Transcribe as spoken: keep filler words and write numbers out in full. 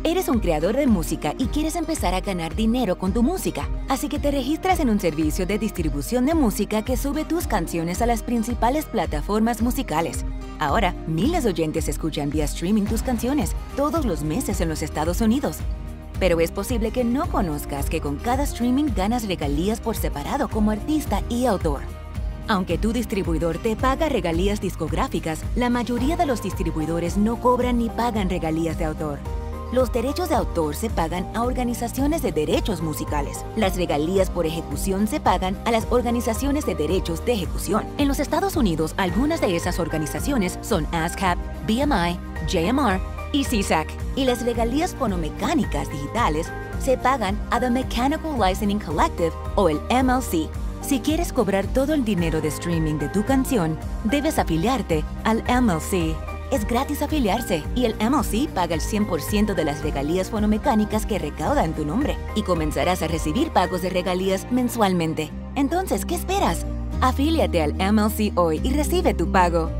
Eres un creador de música y quieres empezar a ganar dinero con tu música, así que te registras en un servicio de distribución de música que sube tus canciones a las principales plataformas musicales. Ahora, miles de oyentes escuchan vía streaming tus canciones todos los meses en los Estados Unidos. Pero es posible que no conozcas que con cada streaming ganas regalías por separado como artista y autor. Aunque tu distribuidor te paga regalías discográficas, la mayoría de los distribuidores no cobran ni pagan regalías de autor. Los derechos de autor se pagan a organizaciones de derechos musicales. Las regalías por ejecución se pagan a las organizaciones de derechos de ejecución. En los Estados Unidos, algunas de esas organizaciones son ASCAP, B M I, J M R y C S A C. Y las regalías fonomecánicas digitales se pagan a The Mechanical Licensing Collective o el M L C. Si quieres cobrar todo el dinero de streaming de tu canción, debes afiliarte al M L C. Es gratis afiliarse y el M L C paga el cien por ciento de las regalías fonomecánicas que recauda en tu nombre y comenzarás a recibir pagos de regalías mensualmente. Entonces, ¿qué esperas? Afíliate al M L C hoy y recibe tu pago.